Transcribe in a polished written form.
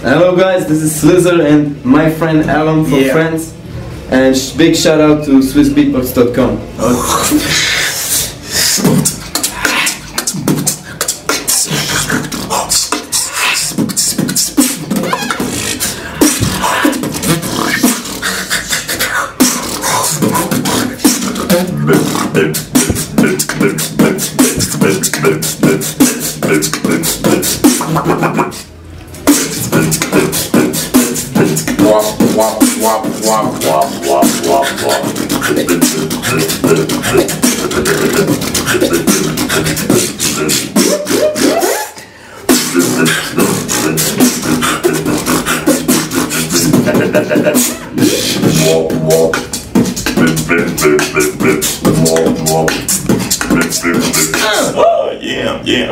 Hello guys, this is Slizzer and my friend Alem from France. And big shout out to SwissBeatbox.com. Oh, yeah, yeah.